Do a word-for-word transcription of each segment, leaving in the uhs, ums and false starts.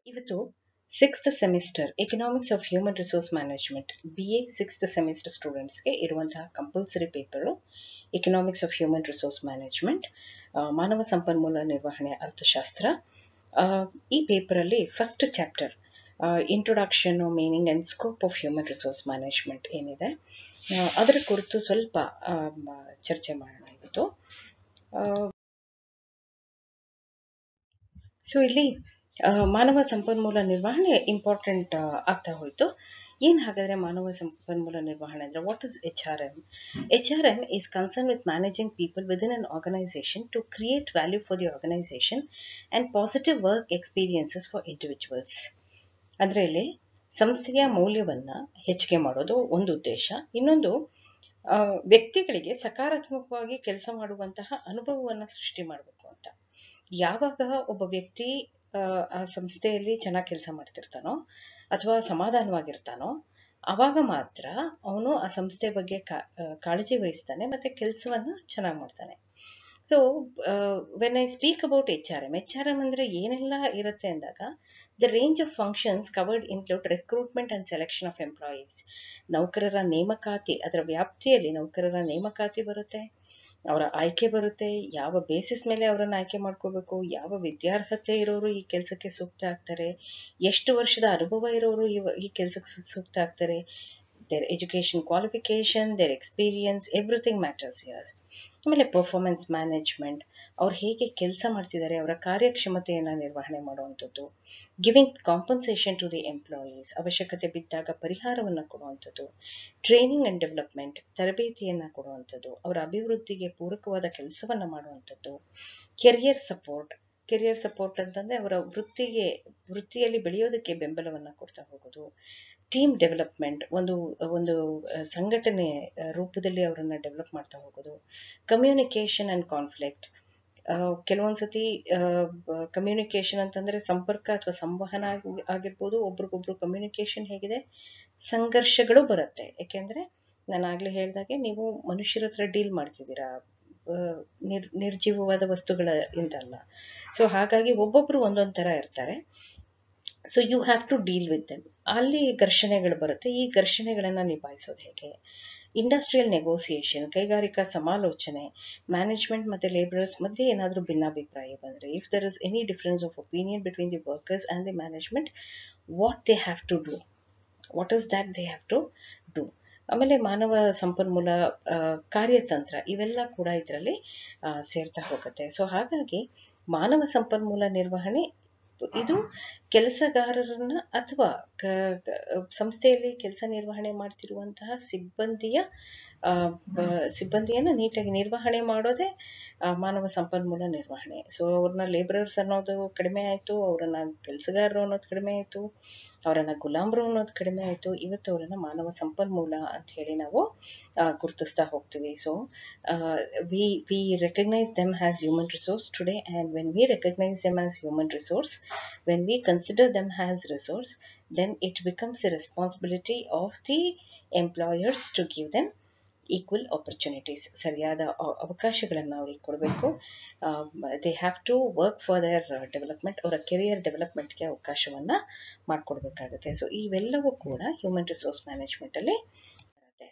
ಇವತ್ತು sixth semester economics of human resource management B A sixth semester ಸ್ಟೂಡೆಂಟ್ಸ್ಗೆ ಇರುವಂತಹ compulsory paper economics of human resource management, ಮಾನವ ಸಂಪನ್ಮೂಲ ನಿರ್ವಹಣೆ ಅರ್ಥಶಾಸ್ತ್ರ. ಈ ಪೇಪರಲ್ಲಿ first chapter introduction, meaning and scope of human resource management ಏನಿದೆ ಅದರ ಕುರಿತು ಸ್ವಲ್ಪ ಚರ್ಚೆ ಮಾಡೋಣ ಇವತ್ತು. ಸೊ ಇಲ್ಲಿ ಮಾನವ ಸಂಪನ್ಮೂಲ ನಿರ್ವಹಣೆ ಇಂಪಾರ್ಟೆಂಟ್ ಆಗ್ತಾ ಹೋಯಿತು. ಏನು ಹಾಗಾದರೆ ಮಾನವ ಸಂಪನ್ಮೂಲ ನಿರ್ವಹಣೆ ಅಂದರೆ what is H R M? H R M is concern with managing people within an organisation to create value for the organisation and positive work experiences for individuals. ಅಂದರೆ ಇಲ್ಲಿ ಸಂಸ್ಥೆಯ ಮೌಲ್ಯವನ್ನು ಹೆಚ್ಚಿಗೆ ಮಾಡೋದು ಒಂದು ಉದ್ದೇಶ, ಇನ್ನೊಂದು ವ್ಯಕ್ತಿಗಳಿಗೆ ಸಕಾರಾತ್ಮಕವಾಗಿ ಕೆಲಸ ಮಾಡುವಂತಹ ಅನುಭವವನ್ನು ಸೃಷ್ಟಿ ಮಾಡಬೇಕು ಅಂತ. ಯಾವಾಗ ಒಬ್ಬ ವ್ಯಕ್ತಿ ಆ ಸಂಸ್ಥೆಯಲ್ಲಿ ಚೆನ್ನಾಗಿ ಕೆಲಸ ಮಾಡ್ತಿರ್ತಾನೋ ಅಥವಾ ಸಮಾಧಾನವಾಗಿರ್ತಾನೋ ಆವಾಗ ಮಾತ್ರ ಅವನು ಆ ಸಂಸ್ಥೆ ಬಗ್ಗೆ ಕಾಳಜಿ ವಹಿಸ್ತಾನೆ ಮತ್ತು ಕೆಲಸವನ್ನು ಚೆನ್ನಾಗಿ ಮಾಡ್ತಾನೆ. So when I speak about H R M, H R M ಅಂದರೆ ಏನೆಲ್ಲ ಇರುತ್ತೆ ಅಂದಾಗ the range of functions covered include recruitment and selection of employees. ನೌಕರರ ನೇಮಕಾತಿ, ಅದರ ವ್ಯಾಪ್ತಿಯಲ್ಲಿ ನೌಕರರ ನೇಮಕಾತಿ ಬರುತ್ತೆ, ಅವರ ಆಯ್ಕೆ ಬರುತ್ತೆ, ಯಾವ ಬೇಸಿಸ್ ಮೇಲೆ ಅವರನ್ನು ಆಯ್ಕೆ ಮಾಡ್ಕೋಬೇಕು, ಯಾವ ವಿದ್ಯಾರ್ಹತೆ ಇರೋರು ಈ ಕೆಲಸಕ್ಕೆ ಸೂಕ್ತ ಆಗ್ತಾರೆ, ಎಷ್ಟು ವರ್ಷದ ಅನುಭವ ಇರೋರು ಈ ಕೆಲಸಕ್ಕೆ ಸೂಕ್ತ ಆಗ್ತಾರೆ, their education qualification, their experience, everything matters here. ಆಮೇಲೆ ಪರ್ಫಾರ್ಮೆನ್ಸ್ ಮ್ಯಾನೇಜ್ಮೆಂಟ್, ಅವ್ರು ಹೇಗೆ ಕೆಲಸ ಮಾಡ್ತಿದ್ದಾರೆ, ಅವರ ಕಾರ್ಯಕ್ಷಮತೆಯನ್ನು ನಿರ್ವಹಣೆ ಮಾಡುವಂಥದ್ದು, giving compensation to the employees, ಅವಶ್ಯಕತೆ ಬಿದ್ದಾಗ ಪರಿಹಾರವನ್ನು ಕೊಡುವಂಥದ್ದು, ಟ್ರೈನಿಂಗ್ ಆ್ಯಂಡ್ ಡೆವಲಪ್ಮೆಂಟ್, ತರಬೇತಿಯನ್ನು ಕೊಡುವಂಥದ್ದು, ಅವರ ಅಭಿವೃದ್ಧಿಗೆ ಪೂರಕವಾದ ಕೆಲಸವನ್ನು ಮಾಡುವಂಥದ್ದು, ಕೆರಿಯರ್ ಸಪೋರ್ಟ್. ಕೆರಿಯರ್ ಸಪೋರ್ಟ್ ಅಂತಂದರೆ ಅವರ ವೃತ್ತಿಗೆ ವೃತ್ತಿಯಲ್ಲಿ ಬೆಳೆಯೋದಕ್ಕೆ ಬೆಂಬಲವನ್ನು ಕೊಡ್ತಾ ಹೋಗೋದು, ಟೀಮ್ ಡೆವಲಪ್ಮೆಂಟ್, ಒಂದು ಒಂದು ಸಂಘಟನೆ ರೂಪದಲ್ಲಿ ಅವರನ್ನು ಡೆವಲಪ್ ಮಾಡ್ತಾ ಹೋಗೋದು, ಕಮ್ಯುನಿಕೇಷನ್ ಆ್ಯಂಡ್ ಕಾನ್ಫ್ಲಿಕ್ಟ್. ಕೆಲವೊಂದು ಸತಿ ಕಮ್ಯುನಿಕೇಷನ್ ಅಂತಂದರೆ ಸಂಪರ್ಕ ಅಥವಾ ಸಂವಹನ ಆಗಿರ್ಬೋದು, ಒಬ್ರಿಗೊಬ್ರು ಕಮ್ಯುನಿಕೇಷನ್ ಹೇಗಿದೆ, ಸಂಘರ್ಷಗಳು ಬರುತ್ತೆ. ಯಾಕೆಂದರೆ ನಾನು ಆಗಲೇ ಹೇಳಿದಾಗೆ ನೀವು ಮನುಷ್ಯರ ಹತ್ರ ಡೀಲ್ ಮಾಡ್ತಿದ್ದೀರಾ, ನಿರ್ ನಿರ್ಜೀವವಾದ ವಸ್ತುಗಳ ಇಂದಲ್ಲ. ಸೊ ಹಾಗಾಗಿ ಒಬ್ಬೊಬ್ಬರು ಒಂದೊಂದು ಥರ ಇರ್ತಾರೆ. So you have to deal with them. ಅಲ್ಲಿ ಘರ್ಷಣೆಗಳು ಬರುತ್ತೆ. ಈ ಘರ್ಷಣೆಗಳನ್ನು ನಿಭಾಯಿಸೋದು ಹೇಗೆ? ಇಂಡಸ್ಟ್ರಿಯಲ್ ನೆಗೋಸಿಯೇಷನ್, ಕೈಗಾರಿಕಾ ಸಮಾಲೋಚನೆ, ಮ್ಯಾನೇಜ್ಮೆಂಟ್ ಮತ್ತು ಲೇಬರರ್ಸ್ ಮಧ್ಯೆ ಏನಾದರೂ ಭಿನ್ನಾಭಿಪ್ರಾಯ ಬಂದರೆ, if there is any difference of opinion between the workers and the management, what they have to do, what is that they have to do. ಆಮೇಲೆ ಮಾನವ ಸಂಪನ್ಮೂಲ ಕಾರ್ಯತಂತ್ರ, ಇವೆಲ್ಲ ಕೂಡ ಇದರಲ್ಲಿ ಸೇರ್ತಾ ಹೋಗುತ್ತೆ. ಸೊ ಹಾಗಾಗಿ ಮಾನವ ಸಂಪನ್ಮೂಲ ನಿರ್ವಹಣೆ ಇದು ಕೆಲಸಗಾರರನ್ನ ಅಥವಾ ಸಂಸ್ಥೆಯಲ್ಲಿ ಕೆಲಸ ನಿರ್ವಹಣೆ ಮಾಡ್ತಿರುವಂತಹ ಸಿಬ್ಬಂದಿಯ ಸಿಬ್ಬಂದಿಯನ್ನು ನೀಟಾಗಿ ನಿರ್ವಹಣೆ ಮಾಡೋದೇ ಮಾನವ ಸಂಪನ್ಮೂಲ ನಿರ್ವಹಣೆ. ಸೊ ಅವ್ರನ್ನ ಲೇಬರರ್ಸ್ ಅನ್ನೋದು ಕಡಿಮೆ ಆಯಿತು, ಅವರನ್ನು ಕೆಲಸಗಾರರು ಅನ್ನೋದು ಕಡಿಮೆ ಆಯಿತು, ಅವರನ್ನು ಗುಲಾಮರು ಅನ್ನೋದು ಕಡಿಮೆ ಆಯಿತು. ಇವತ್ತು ಅವರನ್ನು ಮಾನವ ಸಂಪನ್ಮೂಲ ಅಂತ ಹೇಳಿ ನಾವು ಗುರುತಿಸ್ತಾ ಹೋಗ್ತೀವಿ. So we we recognise them as human resource today, and when we recognise them as human resource, when we consider them as resource, then it becomes a responsibility of the employers to give them equal opportunities. ಸರಿಯಾದ ಅವಕಾಶಗಳನ್ನು ಅವ್ರಿಗೆ ಕೊಡಬೇಕು. They have to work for their development, ಅವರ career ಡೆವಲಪ್ಮೆಂಟ್ಗೆ ಅವಕಾಶವನ್ನು ಮಾಡಿಕೊಡ್ಬೇಕಾಗುತ್ತೆ. So ಇವೆಲ್ಲವೂ ಕೂಡ ಹ್ಯೂಮನ್ ರಿಸೋರ್ಸ್ ಮ್ಯಾನೇಜ್ಮೆಂಟಲ್ಲಿ ಬರುತ್ತೆ.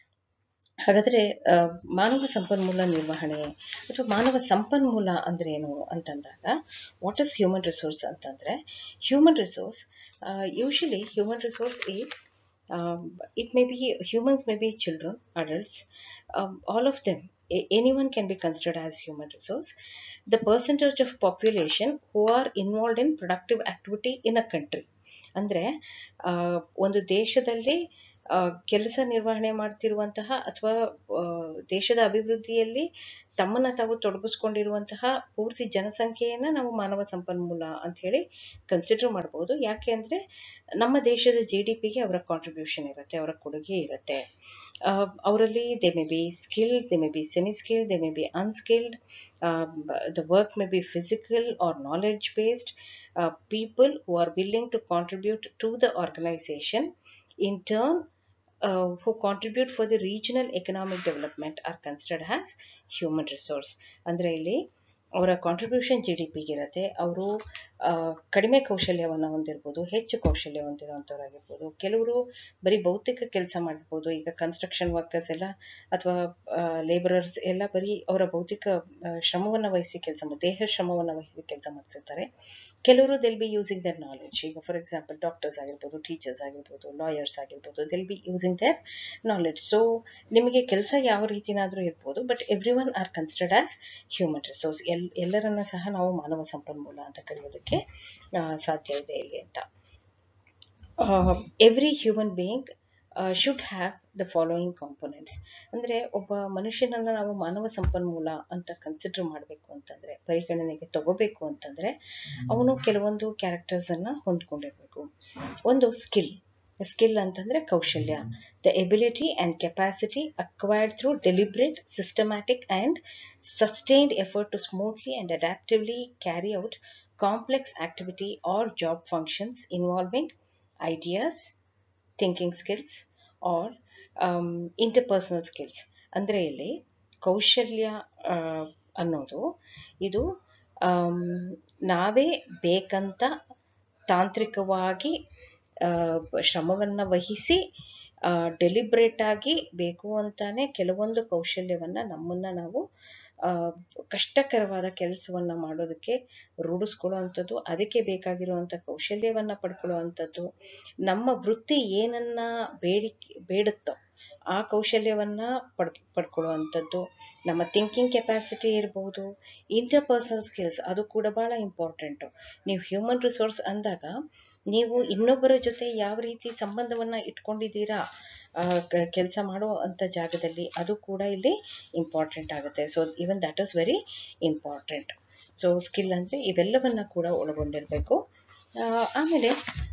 ಹಾಗಾದರೆ ಮಾನವ ಸಂಪನ್ಮೂಲ ನಿರ್ವಹಣೆ ಅಥವಾ ಮಾನವ ಸಂಪನ್ಮೂಲ ಅಂದ್ರೇನು ಅಂತಂದಾಗ, ವಾಟ್ ಇಸ್ ಹ್ಯೂಮನ್ ರಿಸೋರ್ಸ್ ಅಂತಂದರೆ, human resource usually human resource is Um, it may be humans, may be children, adults, um, all of them, a- anyone can be considered as human resource. The percentage of population who are involved in productive activity in a country. ಅಂದರೆ ಒಂದು ದೇಶದಲ್ಲಿ ಕೆಲಸ ನಿರ್ವಹಣೆ ಮಾಡ್ತಿರುವಂತಹ ಅಥವಾ ದೇಶದ ಅಭಿವೃದ್ಧಿಯಲ್ಲಿ ತಮ್ಮನ್ನು ತಾವು ತೊಡಗಿಸ್ಕೊಂಡಿರುವಂತಹ ಪೂರ್ತಿ ಜನಸಂಖ್ಯೆಯನ್ನು ನಾವು ಮಾನವ ಸಂಪನ್ಮೂಲ ಅಂತ ಹೇಳಿ ಕನ್ಸಿಡರ್ ಮಾಡ್ಬೋದು. ಯಾಕೆ ಅಂದರೆ ನಮ್ಮ ದೇಶದ ಜಿ ಡಿ ಪಿಗೆ ಅವರ ಕಾಂಟ್ರಿಬ್ಯೂಷನ್ ಇರುತ್ತೆ, ಅವರ ಕೊಡುಗೆ ಇರುತ್ತೆ. ಅವರಲ್ಲಿ they may be skilled, they may be semi skilled, they may be unskilled, the work may be physical or knowledge based. People who are willing to contribute to the organisation in turn uh, who contribute for the regional economic development are considered as human resource. ಅಂದರೆ ಇಲ್ಲಿ ಅವರ contribution G D ಪಿಗೆ ಇರುತ್ತೆ, ಅವರು ಕಡಿಮೆ ಕೌಶಲ್ಯವನ್ನು ಹೊಂದಿರ್ಬೋದು, ಹೆಚ್ಚು ಕೌಶಲ್ಯ ಹೊಂದಿರುವಂಥವ್ರಾಗಿರ್ಬೋದು. ಕೆಲವರು ಬರೀ ಭೌತಿಕ ಕೆಲಸ ಮಾಡಿರ್ಬೋದು. ಈಗ ಕನ್ಸ್ಟ್ರಕ್ಷನ್ ವರ್ಕರ್ಸ್ ಎಲ್ಲ ಅಥವಾ ಲೇಬರರ್ಸ್ ಎಲ್ಲ ಬರೀ ಅವರ ಭೌತಿಕ ಶ್ರಮವನ್ನು ವಹಿಸಿ ಕೆಲಸ ಮಾಡಿ ದೇಹ ಶ್ರಮವನ್ನು ವಹಿಸಿ ಕೆಲಸ ಮಾಡ್ತಿರ್ತಾರೆ. ಕೆಲವರು they'll be using their knowledge. ಈಗ ಫಾರ್ ಎಕ್ಸಾಂಪಲ್ ಡಾಕ್ಟರ್ಸ್ ಆಗಿರ್ಬೋದು, ಟೀಚರ್ಸ್ ಆಗಿರ್ಬೋದು, ಲಾಯರ್ಸ್ ಆಗಿರ್ಬೋದು, they'll be using their knowledge. So ನಿಮಗೆ ಕೆಲಸ ಯಾವ ರೀತಿನಾದರೂ ಇರ್ಬೋದು, but everyone are considered as human resource. ಎಲ್ ಎಲ್ಲರನ್ನ ಸಹ ನಾವು ಮಾನವ ಸಂಪನ್ಮೂಲ ಅಂತ ಕರೆಯೋದಕ್ಕೆ ಸಾಧ್ಯ ಇದೆ ಇಲ್ಲಿ ಅಂತ. Every human being should have the following components. ಅಂದರೆ ಒಬ್ಬ ಮನುಷ್ಯನನ್ನು ನಾವು ಮಾನವ ಸಂಪನ್ಮೂಲ ಅಂತ ಕನ್ಸಿಡರ್ ಮಾಡಬೇಕು ಅಂತಂದರೆ, ಪರಿಗಣನೆಗೆ ತಗೋಬೇಕು ಅಂತಂದರೆ, ಅವನು ಕೆಲವೊಂದು ಕ್ಯಾರೆಕ್ಟರ್ಸನ್ನು ಹೊಂದ್ಕೊಂಡಿರಬೇಕು. ಒಂದು ಸ್ಕಿಲ್. ಸ್ಕಿಲ್ ಅಂತಂದರೆ ಕೌಶಲ್ಯ. The ability and capacity acquired through deliberate, systematic and sustained effort to smoothly and adaptively carry out complex activity or job functions involving ideas, thinking skills or interpersonal skills. ಅಂದರೆ ಇಲ್ಲಿ ಕೌಶಲ್ಯ ಅನ್ನೋದು ಇದು ನಾವೇ ಬೇಕಂತ ತಾಂತ್ರಿಕವಾಗಿ ಶ್ರಮವನ್ನು ವಹಿಸಿ ಡೆಲಿಬ್ರೇಟ್ ಆಗಿ ಬೇಕು ಅಂತಾನೆ ಕೆಲವೊಂದು ಕೌಶಲ್ಯವನ್ನು ನಮ್ಮನ್ನು ನಾವು ಕಷ್ಟಕರವಾದ ಕೆಲಸವನ್ನು ಮಾಡೋದಕ್ಕೆ ರೂಢಿಸ್ಕೊಳ್ಳುವಂಥದ್ದು, ಅದಕ್ಕೆ ಬೇಕಾಗಿರುವಂಥ ಕೌಶಲ್ಯವನ್ನು ಪಡ್ಕೊಳ್ಳುವಂಥದ್ದು, ನಮ್ಮ ವೃತ್ತಿ ಏನನ್ನ ಬೇಡಿಕೆ ಬೇಡುತ್ತೋ ಆ ಕೌಶಲ್ಯವನ್ನು ಪಡ್ ಪಡ್ಕೊಳ್ಳುವಂಥದ್ದು, ನಮ್ಮ ಥಿಂಕಿಂಗ್ ಕೆಪಾಸಿಟಿ ಇರ್ಬೋದು, ಇಂಟರ್ಪರ್ಸನಲ್ ಸ್ಕಿಲ್ಸ್ ಅದು ಕೂಡ ಭಾಳ ಇಂಪಾರ್ಟೆಂಟು. ನೀವು ಹ್ಯೂಮನ್ ರಿಸೋರ್ಸ್ ಅಂದಾಗ ನೀವು ಇನ್ನೊಬ್ಬರ ಜೊತೆ ಯಾವ ರೀತಿ ಸಂಬಂಧವನ್ನು ಇಟ್ಕೊಂಡಿದ್ದೀರಾ ಕೆಲಸ ಮಾಡೋ ಅಂಥ ಜಾಗದಲ್ಲಿ, ಅದು ಕೂಡ ಇಲ್ಲಿ ಇಂಪಾರ್ಟೆಂಟ್ ಆಗುತ್ತೆ. So even that is very important. So skill ಅಂದರೆ ಇವೆಲ್ಲವನ್ನು ಕೂಡ ಒಳಗೊಂಡಿರಬೇಕು. ಆಮೇಲೆ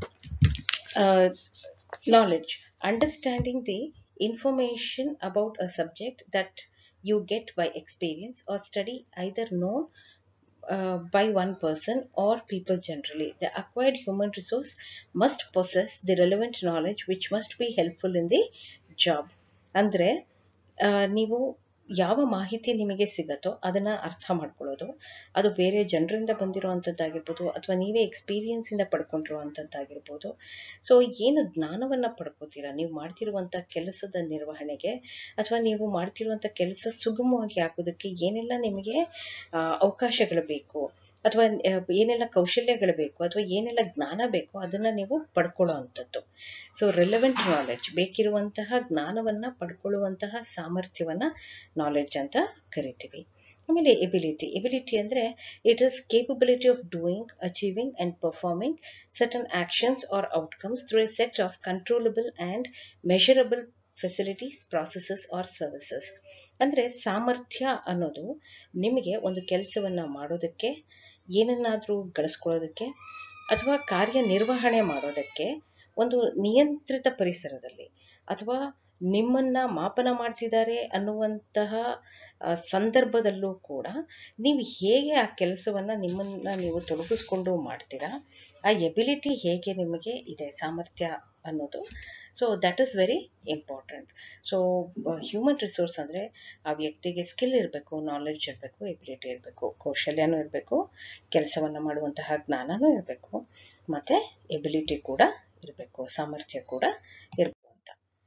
knowledge, understanding the information about a subject that you get by experience or study either known Uh, by one person or people generally. The acquired human resource must possess the relevant knowledge which must be helpful in the job. ಅಂದರೆ ನೀವು ಯಾವ ಮಾಹಿತಿ ನಿಮಗೆ ಸಿಗತ್ತೋ ಅದನ್ನು ಅರ್ಥ ಮಾಡ್ಕೊಳ್ಳೋದು, ಅದು ಬೇರೆ ಜನರಿಂದ ಬಂದಿರುವಂಥದ್ದಾಗಿರ್ಬೋದು ಅಥವಾ ನೀವೇ ಎಕ್ಸ್ಪೀರಿಯನ್ಸಿಂದ ಪಡ್ಕೊಂಡಿರುವಂಥದ್ದಾಗಿರ್ಬೋದು. ಸೊ ಏನು ಜ್ಞಾನವನ್ನು ಪಡ್ಕೋತೀರಾ ನೀವು ಮಾಡ್ತಿರುವಂಥ ಕೆಲಸದ ನಿರ್ವಹಣೆಗೆ, ಅಥವಾ ನೀವು ಮಾಡ್ತಿರುವಂಥ ಕೆಲಸ ಸುಗಮವಾಗಿ ಆಗೋದಕ್ಕೆ ಏನೆಲ್ಲ ನಿಮಗೆ ಅವಕಾಶಗಳು ಬೇಕು, ಅಥವಾ ಏನೆಲ್ಲ ಕೌಶಲ್ಯಗಳು ಬೇಕು, ಅಥವಾ ಏನೆಲ್ಲ ಜ್ಞಾನ ಬೇಕು ಅದನ್ನು ನೀವು ಪಡ್ಕೊಳ್ಳೋ ಅಂಥದ್ದು. ಸೊ ರಿಲೆವೆಂಟ್ ನಾಲೆಡ್ಜ್, ಬೇಕಿರುವಂತಹ ಜ್ಞಾನವನ್ನು ಪಡ್ಕೊಳ್ಳುವಂತಹ ಸಾಮರ್ಥ್ಯವನ್ನು ನಾಲೆಡ್ಜ್ ಅಂತ ಕರಿತೀವಿ. ಆಮೇಲೆ ಎಬಿಲಿಟಿ. ಎಬಿಲಿಟಿ ಅಂದರೆ it is capability of doing, achieving and performing certain actions or outcomes through a set of controllable and measurable facilities, processes or services. ಅಂದರೆ ಸಾಮರ್ಥ್ಯ ಅನ್ನೋದು ನಿಮಗೆ ಒಂದು ಕೆಲಸವನ್ನು ಮಾಡೋದಕ್ಕೆ, ಏನನ್ನಾದರೂ ಗಳಿಸ್ಕೊಳ್ಳೋದಕ್ಕೆ ಅಥವಾ ಕಾರ್ಯನಿರ್ವಹಣೆ ಮಾಡೋದಕ್ಕೆ ಒಂದು ನಿಯಂತ್ರಿತ ಪರಿಸರದಲ್ಲಿ, ಅಥವಾ ನಿಮ್ಮನ್ನು ಮಾಪನ ಮಾಡ್ತಿದ್ದಾರೆ ಅನ್ನುವಂತಹ ಸಂದರ್ಭದಲ್ಲೂ ಕೂಡ ನೀವು ಹೇಗೆ ಆ ಕೆಲಸವನ್ನು ನಿಮ್ಮನ್ನು ನೀವು ತೊಡಗಿಸ್ಕೊಂಡು ಮಾಡ್ತೀರಾ, ಆ ಎಬಿಲಿಟಿ ಹೇಗೆ ನಿಮಗೆ ಇದೆ, ಸಾಮರ್ಥ್ಯ ಅನ್ನೋದು. So that is very important. So human resource ಅಂದರೆ ಆ ವ್ಯಕ್ತಿಗೆ ಸ್ಕಿಲ್ ಇರಬೇಕು, ನಾಲೆಡ್ಜ್ ಇರಬೇಕು, ಎಬಿಲಿಟಿ ಇರಬೇಕು, ಕೌಶಲ್ಯನೂ ಇರಬೇಕು, ಕೆಲಸವನ್ನು ಮಾಡುವಂತಹ ಜ್ಞಾನನೂ ಇರಬೇಕು, ಮತ್ತು ಎಬಿಲಿಟಿ ಕೂಡ ಇರಬೇಕು, ಸಾಮರ್ಥ್ಯ ಕೂಡ ಇರಬೇಕು ಅಂತ.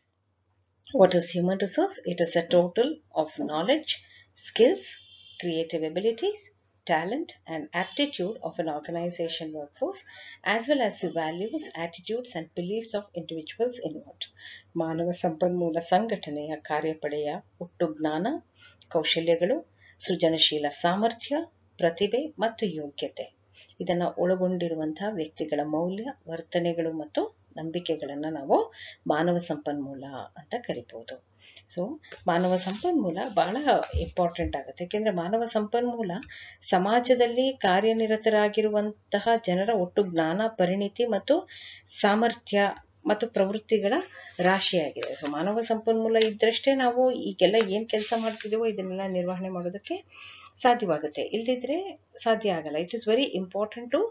What is human resource? It is a total of knowledge, skills, creative abilities, talent and aptitude of an organization workforce, as well as the values, attitudes and beliefs of individuals involved. ಮಾನವ ಸಂಪನ್ಮೂಲ ಸಂಘಟನೆಯ ಕಾರ್ಯಪಡೆಯ ಒಟ್ಟು ಜ್ಞಾನ, ಕೌಶಲ್ಯಗಳು, ಸೃಜನಶೀಲ ಸಾಮರ್ಥ್ಯ, ಪ್ರತಿಭೆ ಮತ್ತು ಯೋಗ್ಯತೆ ಇದನ್ನು ಒಳಗೊಂಡಿರುವಂತಹ ವ್ಯಕ್ತಿಗಳ ಮೌಲ್ಯ, ವರ್ತನೆಗಳು ಮತ್ತು ನಂಬಿಕೆಗಳನ್ನು ನಾವು ಮಾನವ ಸಂಪನ್ಮೂಲ ಅಂತ ಕರಿಬೋದು. ಸೊ ಮಾನವ ಸಂಪನ್ಮೂಲ ಬಹಳ ಇಂಪಾರ್ಟೆಂಟ್ ಆಗುತ್ತೆ. ಯಾಕೆಂದರೆ ಮಾನವ ಸಂಪನ್ಮೂಲ ಸಮಾಜದಲ್ಲಿ ಕಾರ್ಯನಿರತರಾಗಿರುವಂತಹ ಜನರ ಒಟ್ಟು ಜ್ಞಾನ, ಪರಿಣಿತಿ ಮತ್ತು ಸಾಮರ್ಥ್ಯ ಮತ್ತು ಪ್ರವೃತ್ತಿಗಳ ರಾಶಿಯಾಗಿದೆ. ಸೊ ಮಾನವ ಸಂಪನ್ಮೂಲ ಇದ್ದರಷ್ಟೇ ನಾವು ಈಗೆಲ್ಲ ಏನು ಕೆಲಸ ಮಾಡ್ತಿದ್ದೀವೋ ಇದನ್ನೆಲ್ಲ ನಿರ್ವಹಣೆ ಮಾಡೋದಕ್ಕೆ ಸಾಧ್ಯವಾಗುತ್ತೆ, ಇಲ್ಲದಿದ್ದರೆ ಸಾಧ್ಯ ಆಗಲ್ಲ. It is very important to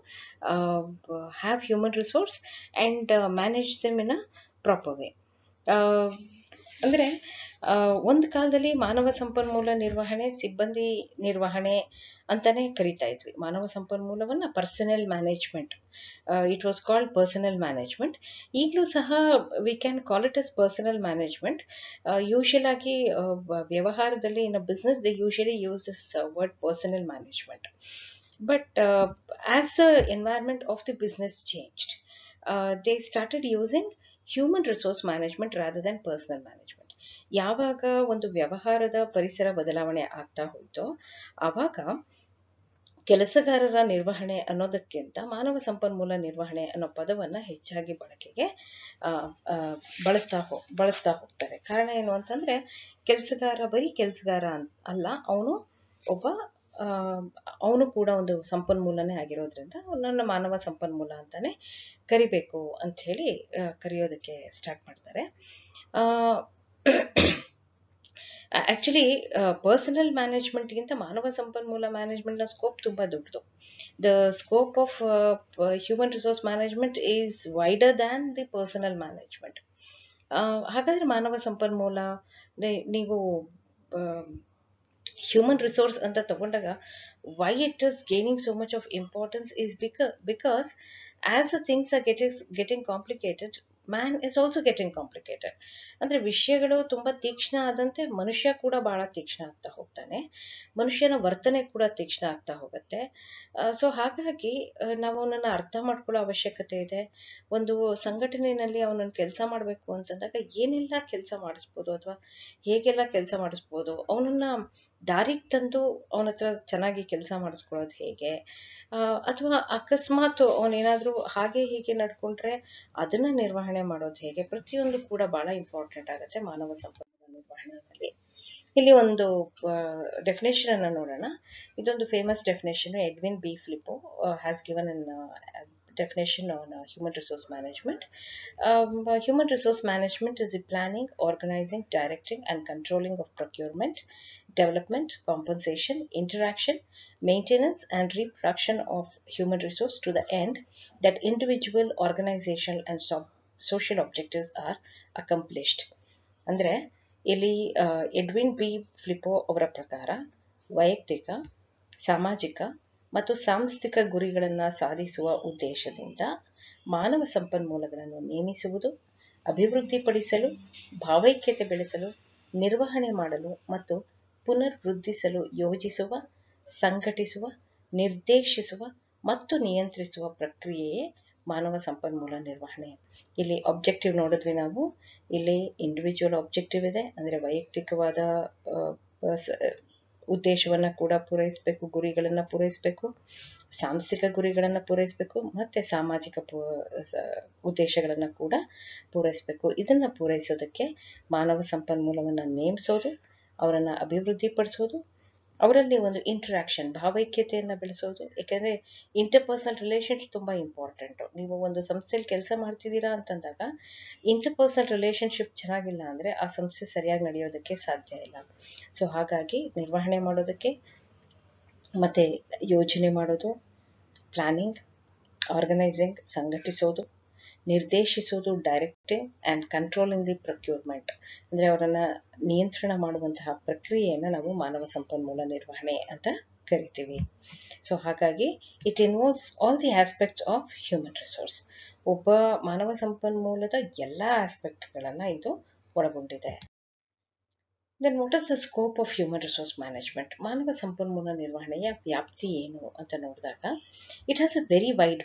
have human resource and manage them in a proper way. ಅಂದರೆ ಒಂದು ಕಾಲದಲ್ಲಿ ಮಾನವ ಸಂಪನ್ಮೂಲ ನಿರ್ವಹಣೆ ಸಿಬ್ಬಂದಿ ನಿರ್ವಹಣೆ ಅಂತಾನೆ ಕರಿತಾ ಇದ್ವಿ. ಮಾನವ ಸಂಪನ್ಮೂಲವನ್ನು personnel management, it was called personnel management. ಈಗಲೂ ಸಹ we can call it as personnel management. Usual ಆಗಿ ವ್ಯವಹಾರದಲ್ಲಿ in a business they usually use this word personnel management. But uh, as the environment of the business changed, uh, they started using human resource management rather than personal management. ಯಾವಾಗ ಒಂದು ವ್ಯವಹಾರದ ಪರಿಸರ ಬದಲಾವಣೆ ಆಗ್ತಾ ಹೋಯ್ತೋ ಆವಾಗ ಕೆಲಸಗಾರರ ನಿರ್ವಹಣೆ ಅನ್ನೋದಕ್ಕಿಂತ ಮಾನವ ಸಂಪನ್ಮೂಲ ನಿರ್ವಹಣೆ ಅನ್ನೋ ಪದವನ್ನು ಹೆಚ್ಚಾಗಿ ಬಳಕೆಗೆ ಬಳಸ್ತಾ ಹೋ ಬಳಸ್ತಾ ಹೋಗ್ತಾರೆ. ಕಾರಣ ಏನು ಅಂತಂದ್ರೆ, ಕೆಲಸಗಾರ ಬರೀ ಕೆಲಸಗಾರ ಅಲ್ಲ, ಅವನು ಒಬ್ಬ ಅವನು ಕೂಡ ಒಂದು ಸಂಪನ್ಮೂಲನೇ ಆಗಿರೋದ್ರಿಂದ ಅವನನ್ನು ಮಾನವ ಸಂಪನ್ಮೂಲ ಅಂತಾನೆ ಕರಿಬೇಕು ಅಂತ ಹೇಳಿ ಕರೆಯೋದಕ್ಕೆ ಸ್ಟಾರ್ಟ್ ಮಾಡ್ತಾರೆ. ಆಕ್ಚುಲಿ ಪರ್ಸನಲ್ ಮ್ಯಾನೇಜ್ಮೆಂಟ್ಗಿಂತ ಮಾನವ ಸಂಪನ್ಮೂಲ ಮ್ಯಾನೇಜ್ಮೆಂಟ್ನ ಸ್ಕೋಪ್ ತುಂಬ ದೊಡ್ಡದು. The scope of human resource management is wider than the personnel management. ಹಾಗಾದರೆ ಮಾನವ ಸಂಪನ್ಮೂಲ ನೀವು human resource ಅಂತ ತಗೊಂಡಾಗ why it is gaining so much of importance is because because as the things are getting getting complicated, man is also getting complicated. ಅಂದ್ರೆ ವಿಷಯಗಳು ತುಂಬಾ ತೀಕ್ಷ್ಣ ಆದಂತೆ ಮನುಷ್ಯ ಕೂಡ ಬಹಳ ತೀಕ್ಷ್ಣ ಆಗ್ತಾ ಹೋಗ್ತಾನೆ, ಮನುಷ್ಯನ ವರ್ತನೆ ಕೂಡ ತೀಕ್ಷ್ಣ ಆಗ್ತಾ ಹೋಗುತ್ತೆ. ಸೊ ಹಾಗಾಗಿ ನಾವು ಅವನನ್ನು ಅರ್ಥ ಮಾಡ್ಕೊಳ್ಳೋ ಅವಶ್ಯಕತೆ ಇದೆ. ಒಂದು ಸಂಘಟನೆಯಲ್ಲಿ ಅವನನ್ನು ಕೆಲಸ ಮಾಡಬೇಕು ಅಂತಂದಾಗ ಏನೆಲ್ಲ ಕೆಲಸ ಮಾಡಿಸ್ಬೋದು ಅಥವಾ ಹೇಗೆಲ್ಲ ಕೆಲಸ ಮಾಡಿಸ್ಬೋದು, ಅವನನ್ನ ದಾರಿಗೆ ತಂದು ಅವನ ಹತ್ರ ಚೆನ್ನಾಗಿ ಕೆಲಸ ಮಾಡಿಸ್ಕೊಳ್ಳೋದು ಹೇಗೆ, ಅಥವಾ ಅಕಸ್ಮಾತ್ ಅವನೇನಾದ್ರೂ ಹಾಗೆ ಹೀಗೆ ನಡ್ಕೊಂಡ್ರೆ ಅದನ್ನ ನಿರ್ವಹಣೆ ಮಾಡೋದು ಹೇಗೆ, ಪ್ರತಿಯೊಂದು ಕೂಡ ಬಹಳ ಇಂಪಾರ್ಟೆಂಟ್ ಆಗುತ್ತೆ ಮಾನವ ಸಂಪನ್ಮೂಲ ನಿರ್ವಹಣೆಯಲ್ಲಿ. ಇಲ್ಲಿ ಒಂದು ಡೆಫಿನೇಷನ್ ಅನ್ನು ನೋಡೋಣ. ಇದೊಂದು famous definition. Edwin B Flippo has given an definition on uh, human resource management. Um, uh, human resource management is the planning, organizing, directing and controlling of procurement, development, compensation, interaction, maintenance and reproduction of human resource to the end that individual, organizational and so social objectives are accomplished. ಅಂದರೆ ಇಲ್ಲಿ Edwin B ಫ್ಲಿಪೋ ಅವರ ಪ್ರಕಾರ ವೈಯಕ್ತಿಕ, ಸಾಮಾಜಿಕ ಮತ್ತು ಸಾಂಸ್ಥಿಕ ಗುರಿಗಳನ್ನು ಸಾಧಿಸುವ ಉದ್ದೇಶದಿಂದ ಮಾನವ ಸಂಪನ್ಮೂಲಗಳನ್ನು ನೇಮಿಸುವುದು, ಅಭಿವೃದ್ಧಿಪಡಿಸಲು, ಭಾವೈಕ್ಯತೆ ಬೆಳೆಸಲು, ನಿರ್ವಹಣೆ ಮಾಡಲು ಮತ್ತು ಪುನರ್ವೃದ್ಧಿಸಲು ಯೋಜಿಸುವ, ಸಂಘಟಿಸುವ, ನಿರ್ದೇಶಿಸುವ ಮತ್ತು ನಿಯಂತ್ರಿಸುವ ಪ್ರಕ್ರಿಯೆಯೇ ಮಾನವ ಸಂಪನ್ಮೂಲ ನಿರ್ವಹಣೆ. ಇಲ್ಲಿ ಆಬ್ಜೆಕ್ಟಿವ್ ನೋಡಿದ್ವಿ ನಾವು. ಇಲ್ಲಿ ಇಂಡಿವಿಜುವಲ್ ಆಬ್ಜೆಕ್ಟಿವ್ ಇದೆ, ಅಂದರೆ ವೈಯಕ್ತಿಕವಾದ ಉದ್ದೇಶವನ್ನು ಕೂಡ ಪೂರೈಸಬೇಕು, ಗುರಿಗಳನ್ನು ಪೂರೈಸಬೇಕು, ಸಾಂಸ್ಥಿಕ ಗುರಿಗಳನ್ನು ಪೂರೈಸಬೇಕು ಮತ್ತು ಸಾಮಾಜಿಕ ಪೂ ಉದ್ದೇಶಗಳನ್ನು ಕೂಡ ಪೂರೈಸಬೇಕು. ಇದನ್ನು ಪೂರೈಸೋದಕ್ಕೆ ಮಾನವ ಸಂಪನ್ಮೂಲವನ್ನು ನೇಮಿಸೋದು, ಅವರನ್ನು ಅಭಿವೃದ್ಧಿಪಡಿಸೋದು, ಅವರಲ್ಲಿ ಒಂದು ಇಂಟ್ರಾಕ್ಷನ್ ಭಾವೈಕ್ಯತೆಯನ್ನು ಬೆಳೆಸೋದು. ಯಾಕೆಂದರೆ ಇಂಟರ್ಪರ್ಸನಲ್ ರಿಲೇಷನ್ಶಿಪ್ ತುಂಬ ಇಂಪಾರ್ಟೆಂಟು. ನೀವು ಒಂದು ಸಂಸ್ಥೆಯಲ್ಲಿ ಕೆಲಸ ಮಾಡ್ತಿದ್ದೀರಾ ಅಂತಂದಾಗ ಇಂಟರ್ಪರ್ಸನಲ್ ರಿಲೇಷನ್ಶಿಪ್ ಚೆನ್ನಾಗಿಲ್ಲ ಅಂದರೆ ಆ ಸಂಸ್ಥೆ ಸರಿಯಾಗಿ ನಡೆಯೋದಕ್ಕೆ ಸಾಧ್ಯ ಇಲ್ಲ. ಸೊ ಹಾಗಾಗಿ ನಿರ್ವಹಣೆ ಮಾಡೋದಕ್ಕೆ ಮತ್ತು ಯೋಜನೆ ಮಾಡೋದು, ಪ್ಲಾನಿಂಗ್, ಆರ್ಗನೈಸಿಂಗ್ ಸಂಘಟಿಸೋದು, ನಿರ್ದೇಶಿಸೋದು directing and controlling the procurement, ಅಂದರೆ ಅವರನ್ನು ನಿಯಂತ್ರಣ ಮಾಡುವಂತಹ ಪ್ರಕ್ರಿಯೆಯನ್ನು ನಾವು ಮಾನವ ಸಂಪನ್ಮೂಲ ನಿರ್ವಹಣೆ ಅಂತ ಕರಿತೀವಿ. ಸೊ ಹಾಗಾಗಿ it involves all the aspects of human resource. ಒಬ್ಬ ಮಾನವ ಸಂಪನ್ಮೂಲದ ಎಲ್ಲ ಆಸ್ಪೆಕ್ಟ್ಗಳನ್ನು ಇದು ಒಳಗೊಂಡಿದೆ. Then what is the scope of human resource management? ಮಾನವ ಸಂಪನ್ಮೂಲ ನಿರ್ವಹಣೆಯ ವ್ಯಾಪ್ತಿ ಏನು ಅಂತ ನೋಡಿದಾಗ it has a very wide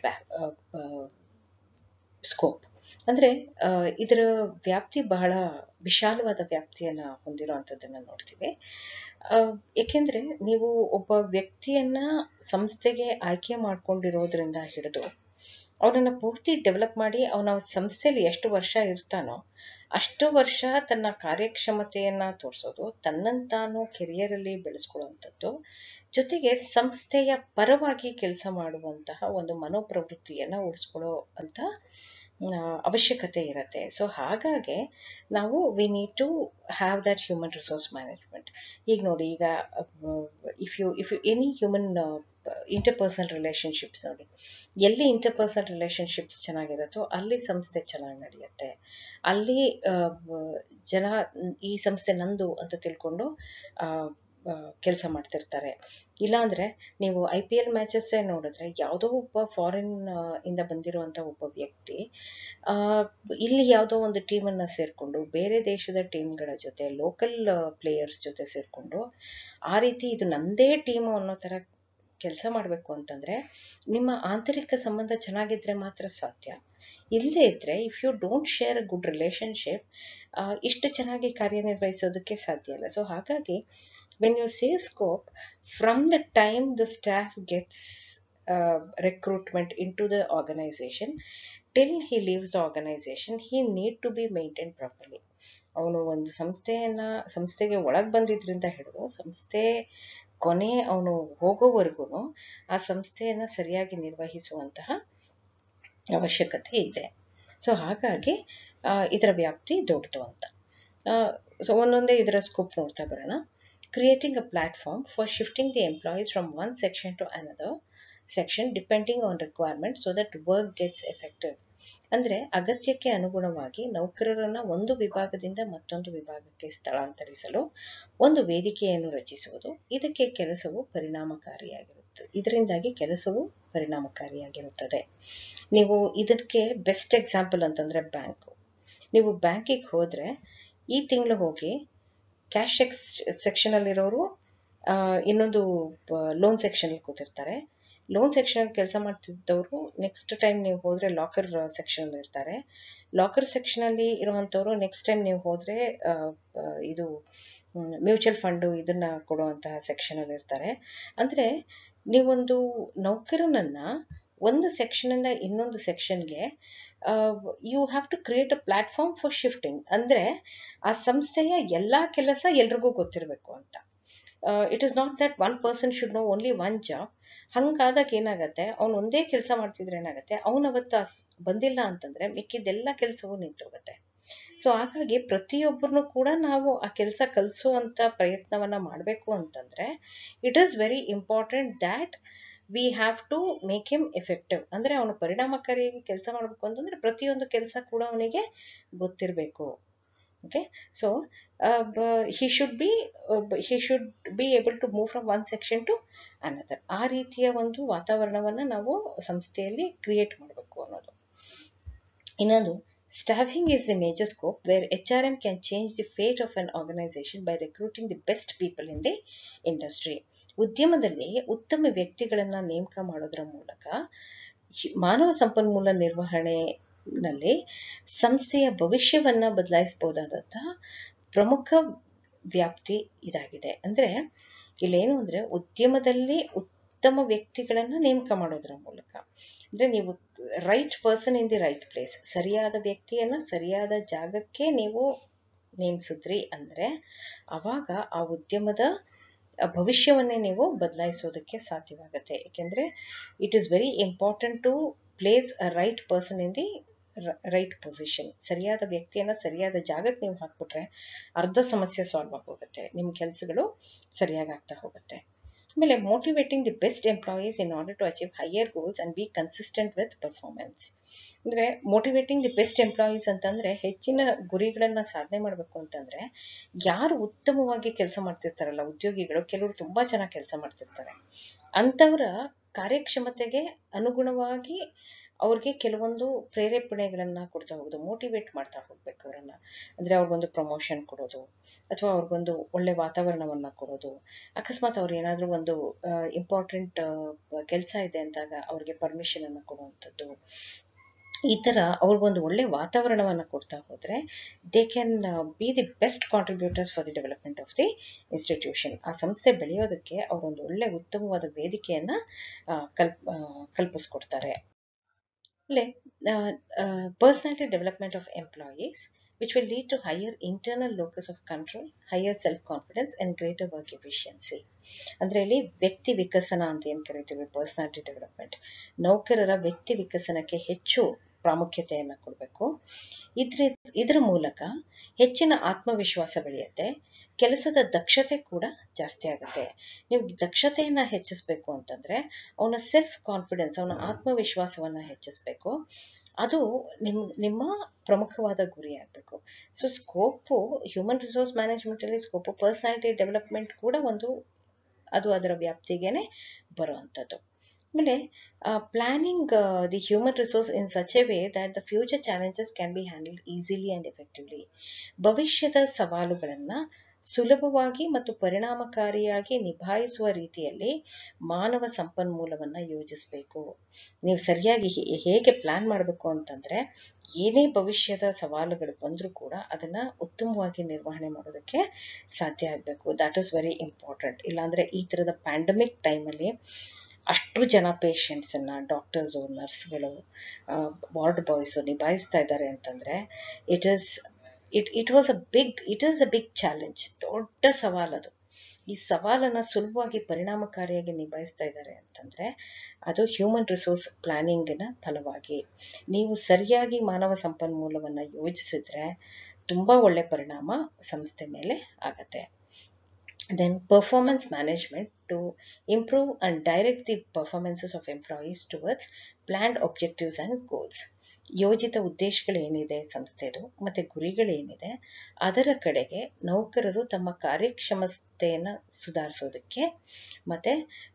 scope. ಅಂದರೆ ಇದರ ವ್ಯಾಪ್ತಿ ಬಹಳ ವಿಶಾಲವಾದ ವ್ಯಾಪ್ತಿಯನ್ನು ಹೊಂದಿರುವಂಥದ್ದನ್ನು ನೋಡ್ತೀವಿ. ಏಕೆಂದರೆ ನೀವು ಒಬ್ಬ ವ್ಯಕ್ತಿಯನ್ನು ಸಂಸ್ಥೆಗೆ ಆಯ್ಕೆ ಮಾಡ್ಕೊಂಡಿರೋದ್ರಿಂದ ಹಿಡಿದು ಅವನನ್ನು ಪೂರ್ತಿ ಡೆವಲಪ್ ಮಾಡಿ ಅವನ ಸಂಸ್ಥೆಯಲ್ಲಿ ಎಷ್ಟು ವರ್ಷ ಇರ್ತಾನೋ ಅಷ್ಟು ವರ್ಷ ತನ್ನ ಕಾರ್ಯಕ್ಷಮತೆಯನ್ನು ತೋರಿಸೋದು, ತನ್ನಂತಾನು ಕೆರಿಯರಲ್ಲಿ ಬೆಳೆಸ್ಕೊಳ್ಳುವಂಥದ್ದು, ಜೊತೆಗೆ ಸಂಸ್ಥೆಯ ಪರವಾಗಿ ಕೆಲಸ ಮಾಡುವಂತಹ ಒಂದು ಮನೋಪ್ರವೃತ್ತಿಯನ್ನು ಉಳಿಸ್ಕೊಳ್ಳೋ ಅಂತ ಅವಶ್ಯಕತೆ ಇರುತ್ತೆ. ಸೊ ಹಾಗಾಗಿ ನಾವು we need to have that human resource management. ಈಗ ನೋಡಿ, ಈಗ if you if you any human interpersonal relationships ನೋಡಿ, ಎಲ್ಲಿ ಇಂಟರ್ಪರ್ಸನಲ್ ರಿಲೇಷನ್ಶಿಪ್ಸ್ ಚೆನ್ನಾಗಿರುತ್ತೋ ಅಲ್ಲಿ ಸಂಸ್ಥೆ ಚೆನ್ನಾಗಿ ನಡೆಯುತ್ತೆ. ಅಲ್ಲಿ ಜನ ಈ ಸಂಸ್ಥೆ ನಂದು ಅಂತ ತಿಳ್ಕೊಂಡು ಕೆಲಸ ಮಾಡ್ತಿರ್ತಾರೆ. ಇಲ್ಲಾಂದರೆ ನೀವು ಐ ಪಿ ಎಲ್ ಮ್ಯಾಚಸ್ಸೇ ನೋಡಿದ್ರೆ ಯಾವುದೋ ಒಬ್ಬ ಫಾರಿನ್ ಇಂದ ಬಂದಿರುವಂಥ ಒಬ್ಬ ವ್ಯಕ್ತಿ ಇಲ್ಲಿ ಯಾವುದೋ ಒಂದು ಟೀಮನ್ನು ಸೇರಿಕೊಂಡು ಬೇರೆ ದೇಶದ ಟೀಮ್ಗಳ ಜೊತೆ ಲೋಕಲ್ ಪ್ಲೇಯರ್ಸ್ ಜೊತೆ ಸೇರಿಕೊಂಡು ಆ ರೀತಿ ಇದು ನಮ್ಮದೇ ಟೀಮು ಅನ್ನೋ ಥರ ಕೆಲಸ ಮಾಡಬೇಕು ಅಂತಂದರೆ ನಿಮ್ಮ ಆಂತರಿಕ ಸಂಬಂಧ ಚೆನ್ನಾಗಿದ್ದರೆ ಮಾತ್ರ ಸಾಧ್ಯ. ಇಲ್ಲದೇ ಇದ್ದರೆ if you don't share a good relationship ಇಷ್ಟು ಚೆನ್ನಾಗಿ ಕಾರ್ಯನಿರ್ವಹಿಸೋದಕ್ಕೆ ಸಾಧ್ಯ ಇಲ್ಲ. ಸೊ ಹಾಗಾಗಿ when you say scope, from the time the staff gets uh, recruitment into the organization till he leaves the organization, he need to be maintained properly. ಅವನು ಒಂದು ಸಂಸ್ಥೆಯನ್ನು ಸಂಸ್ಥೆಗೆ ಒಳಗೆ ಬಂದಿದ್ದರಿಂದ ಹಿಡಿದು ಸಂಸ್ಥೆ ಕೊನೆ ಅವನು ಹೋಗೋವರೆಗೂ ಆ ಸಂಸ್ಥೆಯನ್ನು ಸರಿಯಾಗಿ ನಿರ್ವಹಿಸುವಂತಹ ಅವಶ್ಯಕತೆ ಇದೆ. ಸೊ ಹಾಗಾಗಿ ಇದರ ವ್ಯಾಪ್ತಿ ದೊಡ್ಡದು ಅಂತ. ಸೊ ಒಂದೊಂದೇ ಇದರ ಸ್ಕೋಪ್ ನೋಡ್ತಾ ಬರೋಣ. Creating a platform for shifting the employees from one section to another section depending on requirement so that work gets effective. ಅಂದರೆ ಅಗತ್ಯಕ್ಕೆ ಅನುಗುಣವಾಗಿ ನೌಕರರನ್ನು ಒಂದು ವಿಭಾಗದಿಂದ ಮತ್ತೊಂದು ವಿಭಾಗಕ್ಕೆ ಸ್ಥಳಾಂತರಿಸಲು ಒಂದು ವೇದಿಕೆಯನ್ನು ರಚಿಸುವುದು. ಇದಕ್ಕೆ ಕೆಲಸವು ಪರಿಣಾಮಕಾರಿಯಾಗಿರುತ್ತದೆ ಇದರಿಂದಾಗಿ ಕೆಲಸವು ಪರಿಣಾಮಕಾರಿಯಾಗಿರುತ್ತದೆ. ನೀವು ಇದಕ್ಕೆ ಬೆಸ್ಟ್ ಎಕ್ಸಾಂಪಲ್ ಅಂತಂದರೆ ಬ್ಯಾಂಕು. ನೀವು ಬ್ಯಾಂಕಿಗೆ ಹೋದರೆ ಈ ತಿಂಗಳು ಹೋಗಿ ಕ್ಯಾಶ್ ಸೆಕ್ಸ್ ಸೆಕ್ಷನಲ್ಲಿರೋರು ಇನ್ನೊಂದು ಲೋನ್ ಸೆಕ್ಷನಲ್ಲಿ ಕೂತಿರ್ತಾರೆ. ಲೋನ್ ಸೆಕ್ಷನಲ್ಲಿ ಕೆಲಸ ಮಾಡ್ತಿದ್ದವರು ನೆಕ್ಸ್ಟ್ ಟೈಮ್ ನೀವು ಹೋದರೆ ಲಾಕರ್ ಸೆಕ್ಷನಲ್ಲಿ ಇರ್ತಾರೆ. ಲಾಕರ್ ಸೆಕ್ಷನಲ್ಲಿ ಇರುವಂಥವ್ರು ನೆಕ್ಸ್ಟ್ ಟೈಮ್ ನೀವು ಹೋದರೆ ಇದು ಮ್ಯೂಚುವಲ್ ಫಂಡು ಇದನ್ನು ಕೊಡುವಂತಹ ಸೆಕ್ಷನಲ್ಲಿ ಇರ್ತಾರೆ. ಅಂದರೆ ನೀವೊಂದು ನೌಕರನನ್ನು ಒಂದು ಸೆಕ್ಷನಿಂದ ಇನ್ನೊಂದು ಸೆಕ್ಷನ್ಗೆ you have to create a platform for shifting. ಅಂದರೆ ಆ ಸಂಸ್ಥೆಯ ಎಲ್ಲ ಕೆಲಸ ಎಲ್ರಿಗೂ ಗೊತ್ತಿರಬೇಕು ಅಂತ. It is not that one person should know only one job. ಹಂಗಾದಾಗ ಏನಾಗುತ್ತೆ, ಅವನು ಒಂದೇ ಕೆಲಸ ಮಾಡ್ತಿದ್ರೆ ಏನಾಗುತ್ತೆ, ಅವನವತ್ತು ಬಂದಿಲ್ಲ ಅಂತಂದರೆ ಮಿಕ್ಕಿದ್ದೆಲ್ಲ ಕೆಲಸವೂ ನಿಂತೋಗುತ್ತೆ. ಸೊ ಹಾಗಾಗಿ ಪ್ರತಿಯೊಬ್ಬರನ್ನು ಕೂಡ ನಾವು ಆ ಕೆಲಸ ಕಲಿಸುವಂಥ ಪ್ರಯತ್ನವನ್ನು ಮಾಡಬೇಕು ಅಂತಂದರೆ it is very important that we have to make him effective. ಅಂದರೆ ಅವನು ಪರಿಣಾಮಕಾರಿಯಾಗಿ ಕೆಲಸ ಮಾಡಬೇಕು ಅಂತಂದರೆ ಪ್ರತಿಯೊಂದು ಕೆಲಸ ಕೂಡ ಅವನಿಗೆ ಗೊತ್ತಿರಬೇಕು. Okay, so he should be he should be able to move from one section to another. ಆ ರೀತಿಯ ಒಂದು ವಾತಾವರಣವನ್ನು ನಾವು ಸಂಸ್ಥೆಯಲ್ಲಿ ಕ್ರಿಯೇಟ್ ಮಾಡಬೇಕು ಅನ್ನೋದು. ಇನ್ನೊಂದು, staffing is the major scope where H R M can change the fate of an organization by recruiting the best people in the industry. ಉದ್ಯಮದಲ್ಲಿ ಉತ್ತಮ ವ್ಯಕ್ತಿಗಳನ್ನು ನೇಮಕ ಮಾಡೋದರ ಮೂಲಕ ಮಾನವ ಸಂಪನ್ಮೂಲ ನಿರ್ವಹಣೆಯಲ್ಲಿ ಸಂಸ್ಥೆಯ ಭವಿಷ್ಯವನ್ನು ಬದಲಾಯಿಸಬಹುದಾದಂತಹ ಪ್ರಮುಖ ವ್ಯಾಪ್ತಿ ಇದಾಗಿದೆ. ಅಂದರೆ ಇಲ್ಲೇನು ಅಂದರೆ ಉದ್ಯಮದಲ್ಲಿ ಉತ್ತಮ ವ್ಯಕ್ತಿಗಳನ್ನು ನೇಮಕ ಮಾಡೋದರ ಮೂಲಕ, ಅಂದರೆ ನೀವು right person in the right place, ಸರಿಯಾದ ವ್ಯಕ್ತಿಯನ್ನು ಸರಿಯಾದ ಜಾಗಕ್ಕೆ ನೀವು ನೇಮಿಸಿದ್ರಿ ಅಂದರೆ ಆವಾಗ ಆ ಉದ್ಯಮದ ಭವಿಷ್ಯವನ್ನೇ ನೀವು ಬದಲಾಯಿಸೋದಕ್ಕೆ ಸಾಧ್ಯವಾಗುತ್ತೆ. ಏಕೆಂದರೆ it is very important to place a right person in the right position. ಸರಿಯಾದ ವ್ಯಕ್ತಿಯನ್ನು ಸರಿಯಾದ ಜಾಗಕ್ಕೆ ನೀವು ಹಾಕ್ಬಿಟ್ರೆ ಅರ್ಧ ಸಮಸ್ಯೆ ಸಾಲ್ವ್ ಆಗೋಗುತ್ತೆ, ನಿಮ್ಮ ಕೆಲಸಗಳು ಸರಿಯಾಗಿ ಆಗ್ತಾ ಹೋಗುತ್ತೆ. ಆಮೇಲೆ motivating the best employees in order to achieve higher goals and be consistent with performance. ಅಂದರೆ ಮೋಟಿವೇಟಿಂಗ್ ದಿ ಬೆಸ್ಟ್ ಎಂಪ್ಲಾಯೀಸ್ ಅಂತಂದರೆ ಹೆಚ್ಚಿನ ಗುರಿಗಳನ್ನು ಸಾಧನೆ ಮಾಡಬೇಕು ಅಂತಂದರೆ ಯಾರು ಉತ್ತಮವಾಗಿ ಕೆಲಸ ಮಾಡ್ತಿರ್ತಾರಲ್ಲ ಉದ್ಯೋಗಿಗಳು, ಕೆಲವರು ತುಂಬ ಚೆನ್ನಾಗಿ ಕೆಲಸ ಮಾಡ್ತಿರ್ತಾರೆ, ಅಂಥವರ ಕಾರ್ಯಕ್ಷಮತೆಗೆ ಅನುಗುಣವಾಗಿ ಅವ್ರಿಗೆ ಕೆಲವೊಂದು ಪ್ರೇರೇಪಣೆಗಳನ್ನು ಕೊಡ್ತಾ ಹೋಗೋದು, ಮೋಟಿವೇಟ್ ಮಾಡ್ತಾ ಹೋಗ್ಬೇಕು ಅವರನ್ನು. ಅಂದರೆ ಅವ್ರಿಗೊಂದು ಪ್ರಮೋಷನ್ ಕೊಡೋದು ಅಥವಾ ಅವ್ರಿಗೊಂದು ಒಳ್ಳೆ ವಾತಾವರಣವನ್ನು ಕೊಡೋದು, ಅಕಸ್ಮಾತ್ ಅವ್ರು ಏನಾದರೂ ಒಂದು ಇಂಪಾರ್ಟೆಂಟ್ ಕೆಲಸ ಇದೆ ಅಂದಾಗ ಅವ್ರಿಗೆ ಪರ್ಮಿಷನನ್ನು ಕೊಡುವಂಥದ್ದು. ಈ ಥರ ಅವ್ರಿಗೊಂದು ಒಳ್ಳೆ ವಾತಾವರಣವನ್ನು ಕೊಡ್ತಾ ಹೋದರೆ they can be the best contributors for the development of the institution. ಆ ಸಂಸ್ಥೆ ಬೆಳೆಯೋದಕ್ಕೆ ಅವರೊಂದು ಒಳ್ಳೆ ಉತ್ತಮವಾದ ವೇದಿಕೆಯನ್ನು ಕಲ್ಪ್ ಕಲ್ಪಿಸ್ಕೊಡ್ತಾರೆ. ಆಮೇಲೆ personality development of employees which will lead to higher internal locus of control, higher self-confidence and greater work efficiency. ಅಂದರೆ ಇಲ್ಲಿ ವ್ಯಕ್ತಿ ವಿಕಸನ ಅಂತ ಏನು ಕರಿತೀವಿ, ಪರ್ಸನಾಲಿಟಿ ಡೆವಲಪ್ಮೆಂಟ್, ನೌಕರರ ವ್ಯಕ್ತಿ ವಿಕಸನಕ್ಕೆ ಹೆಚ್ಚು ಪ್ರಾಮುಖ್ಯತೆಯನ್ನು ಕೊಡಬೇಕು. ಇದ್ರ ಇದರ ಮೂಲಕ ಹೆಚ್ಚಿನ ಆತ್ಮವಿಶ್ವಾಸ ಬೆಳೆಯುತ್ತೆ, ಕೆಲಸದ ದಕ್ಷತೆ ಕೂಡ ಜಾಸ್ತಿ ಆಗುತ್ತೆ. ನೀವು ದಕ್ಷತೆಯನ್ನು ಹೆಚ್ಚಿಸಬೇಕು ಅಂತಂದರೆ ಅವನ ಸೆಲ್ಫ್ ಕಾನ್ಫಿಡೆನ್ಸ್, ಅವನ ಆತ್ಮವಿಶ್ವಾಸವನ್ನು ಹೆಚ್ಚಿಸಬೇಕು. ಅದು ನಿಮ್ಮ ನಿಮ್ಮ ಪ್ರಮುಖವಾದ ಗುರಿ ಆಗಬೇಕು. ಸೊ ಸ್ಕೋಪು ಹ್ಯೂಮನ್ ರಿಸೋರ್ಸ್ ಮ್ಯಾನೇಜ್ಮೆಂಟಲ್ಲಿ ಸ್ಕೋಪು ಪರ್ಸನಾಲಿಟಿ ಡೆವಲಪ್ಮೆಂಟ್ ಕೂಡ ಒಂದು, ಅದು ಅದರ ವ್ಯಾಪ್ತಿಗೇ ಬರುವಂಥದ್ದು. ಆಮೇಲೆ planning the human resource in such a way that the future challenges can be handled easily and effectively. ಭವಿಷ್ಯದ ಸವಾಲುಗಳನ್ನು ಸುಲಭವಾಗಿ ಮತ್ತು ಪರಿಣಾಮಕಾರಿಯಾಗಿ ನಿಭಾಯಿಸುವ ರೀತಿಯಲ್ಲಿ ಮಾನವ ಸಂಪನ್ಮೂಲವನ್ನು ಯೋಜಿಸಬೇಕು. ನೀವು ಸರಿಯಾಗಿ ಹೇಗೆ ಪ್ಲ್ಯಾನ್ ಮಾಡಬೇಕು ಅಂತಂದರೆ ಏನೇ ಭವಿಷ್ಯದ ಸವಾಲುಗಳು ಬಂದರೂ ಕೂಡ ಅದನ್ನು ಉತ್ತಮವಾಗಿ ನಿರ್ವಹಣೆ ಮಾಡೋದಕ್ಕೆ ಸಾಧ್ಯ ಆಗಬೇಕು. That is very important. ಇಲ್ಲಾಂದರೆ ಈ ಥರದ ಪ್ಯಾಂಡಮಿಕ್ ಟೈಮಲ್ಲಿ ಅಷ್ಟು ಜನ ಪೇಷಂಟ್ಸನ್ನು ಡಾಕ್ಟರ್ಸು, ನರ್ಸ್ಗಳು, ವಾರ್ಡ್ ಬಾಯ್ಸು ನಿಭಾಯಿಸ್ತಾ ಇದ್ದಾರೆ ಅಂತಂದರೆ it is it it was a big it is a big challenge. ದೊಡ್ಡ ಸವಾಲದು. ಈ ಸವಾಲನ್ನು ಸುಲಭವಾಗಿ ಪರಿಣಾಮಕಾರಿಯಾಗಿ ನಿಭಾಯಿಸ್ತಾ ಇದ್ದಾರೆ ಅಂತಂದರೆ ಅದು ಹ್ಯೂಮನ್ ರಿಸೋರ್ಸ್ ಪ್ಲಾನಿಂಗಿನ ಫಲವಾಗಿ. ನೀವು ಸರಿಯಾಗಿ ಮಾನವ ಸಂಪನ್ಮೂಲವನ್ನು ಯೋಜಿಸಿದ್ರೆ ತುಂಬ ಒಳ್ಳೆ ಪರಿಣಾಮ ಸಂಸ್ಥೆ ಮೇಲೆ ಆಗತ್ತೆ. Then performance management to improve and direct the performances of employees towards planned objectives and goals. ಯೋಜಿತ ಉದ್ದೇಶಗಳೇನಿದೆ ಸಂಸ್ಥೆದು ಮತ್ತು ಗುರಿಗಳೇನಿದೆ ಅದರ ಕಡೆಗೆ ನೌಕರರು ತಮ್ಮ ಕಾರ್ಯಕ್ಷಮತೆಯನ್ನು ಸುಧಾರಿಸೋದಕ್ಕೆ ಮತ್ತು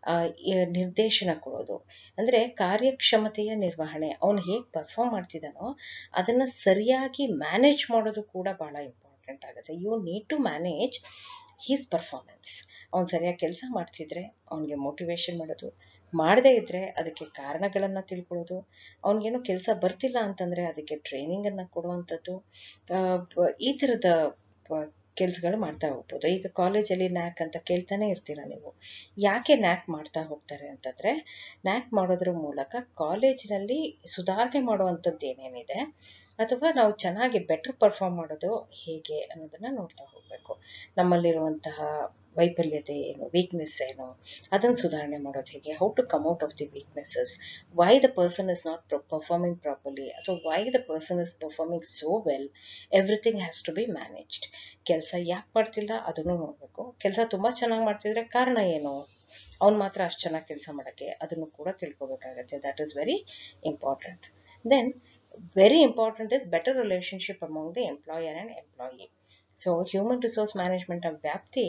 ನಿರ್ದೇಶನ ಕೊಡೋದು. ಅಂದರೆ ಕಾರ್ಯಕ್ಷಮತೆಯ ನಿರ್ವಹಣೆ, ಅವನು ಹೇಗೆ ಪರ್ಫಾರ್ಮ್ ಮಾಡ್ತಿದ್ದಾನೋ ಅದನ್ನು ಸರಿಯಾಗಿ ಮ್ಯಾನೇಜ್ ಮಾಡೋದು ಕೂಡ ಭಾಳ ಇಂಪಾರ್ಟೆಂಟ್ ಆಗುತ್ತೆ. You need to manage his performance. ಅವ್ನು ಸರಿಯಾಗಿ ಕೆಲಸ ಮಾಡ್ತಿದ್ರೆ ಅವನಿಗೆ ಮೋಟಿವೇಶನ್ ಮಾಡೋದು, ಮಾಡದೇ ಇದ್ದರೆ ಅದಕ್ಕೆ ಕಾರಣಗಳನ್ನು ತಿಳ್ಕೊಳ್ಳೋದು, ಅವನಿಗೇನೋ ಕೆಲಸ ಬರ್ತಿಲ್ಲ ಅಂತಂದರೆ ಅದಕ್ಕೆ ಟ್ರೈನಿಂಗನ್ನು ಕೊಡುವಂಥದ್ದು, ಈ ಥರದ ಕೆಲಸಗಳು ಮಾಡ್ತಾ ಹೋಗ್ಬೋದು. ಈಗ ಕಾಲೇಜಲ್ಲಿ ನ್ಯಾಕ್ ಅಂತ ಕೇಳ್ತಾನೆ ಇರ್ತೀರ ನೀವು. ಯಾಕೆ ನ್ಯಾಕ್ ಮಾಡ್ತಾ ಹೋಗ್ತಾರೆ ಅಂತಂದರೆ ನ್ಯಾಕ್ ಮಾಡೋದ್ರ ಮೂಲಕ ಕಾಲೇಜಿನಲ್ಲಿ ಸುಧಾರಣೆ ಮಾಡುವಂಥದ್ದು ಏನೇನಿದೆ ಅಥವಾ ನಾವು ಚೆನ್ನಾಗಿ ಬೆಟರ್ ಪರ್ಫಾರ್ಮ್ ಮಾಡೋದು ಹೇಗೆ ಅನ್ನೋದನ್ನು ನೋಡ್ತಾ ಹೋಗಬೇಕು. ನಮ್ಮಲ್ಲಿರುವಂತಹ ವೈಫಲ್ಯತೆ ಏನು, ವೀಕ್ನೆಸ್ ಏನು, ಅದನ್ನು ಸುಧಾರಣೆ ಮಾಡೋದು ಹೇಗೆ, how to come out of the weaknesses, why the person is not performing properly ಅಥವಾ why the person is performing so well, everything has to be managed. ಕೆಲಸ ಯಾಕೆ ಮಾಡ್ತಿಲ್ಲ ಅದನ್ನು ನೋಡಬೇಕು. ಕೆಲಸ ತುಂಬ ಚೆನ್ನಾಗಿ ಮಾಡ್ತಿದ್ರೆ ಕಾರಣ ಏನು, ಅವ್ನು ಮಾತ್ರ ಅಷ್ಟು ಚೆನ್ನಾಗಿ ಕೆಲಸ ಮಾಡೋಕ್ಕೆ, ಅದನ್ನು ಕೂಡ ತಿಳ್ಕೊಬೇಕಾಗತ್ತೆ. That is very important. Then very important is better relationship among the employer and employee. So human resource management ವ್ಯಾಪ್ತಿ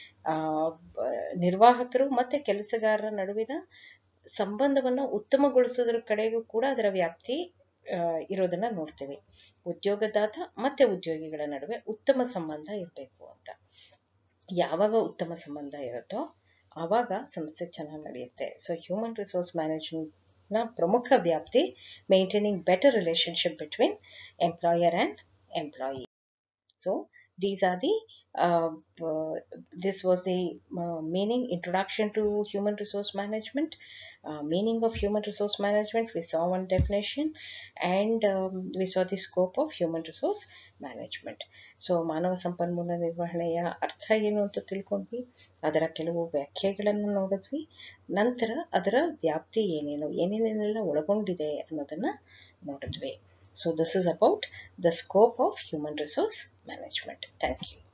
ನಿರ್ವಾಹಕರು ಮತ್ತು ಕೆಲಸಗಾರರ ನಡುವಿನ ಸಂಬಂಧವನ್ನು ಉತ್ತಮಗೊಳಿಸೋದ್ರ ಕಡೆಗೂ ಕೂಡ ಅದರ ವ್ಯಾಪ್ತಿ ಇರೋದನ್ನು ನೋಡ್ತೀವಿ. ಉದ್ಯೋಗದಾತ ಮತ್ತು ಉದ್ಯೋಗಿಗಳ ನಡುವೆ ಉತ್ತಮ ಸಂಬಂಧ ಇರಬೇಕು ಅಂತ. ಯಾವಾಗ ಉತ್ತಮ ಸಂಬಂಧ ಇರುತ್ತೋ ಆವಾಗ ಸಂಸ್ಥೆ ಚೆನ್ನಾಗಿ ನಡೆಯುತ್ತೆ. ಸೊ ಹ್ಯೂಮನ್ ರಿಸೋರ್ಸ್ ಮ್ಯಾನೇಜ್ಮೆಂಟ್ನ ಪ್ರಮುಖ ವ್ಯಾಪ್ತಿ maintaining better relationship between employer and employee. So these are the uh, uh, this was the uh, meaning introduction to human resource management. Uh, meaning of human resource management, we saw one definition, and um, we saw the scope of human resource management. So ಮಾನವ ಸಂಪನ್ಮೂಲ ನಿರ್ವಹಣೆಯ ಅರ್ಥ ಏನು ಅಂತ ತಿಳ್ಕೊಂಡ್ವಿ, ಅದರ ಕೆಲವು ವ್ಯಾಖ್ಯೆಗಳನ್ನು ನೋಡಿದ್ವಿ, ನಂತರ ಅದರ ವ್ಯಾಪ್ತಿ ಏನೇನು ಏನೇನೆಲ್ಲ ಒಳಗೊಂಡಿದೆ ಅನ್ನೋದನ್ನು ನೋಡಿದ್ವಿ. So this is about the scope of human resource management. Thank you.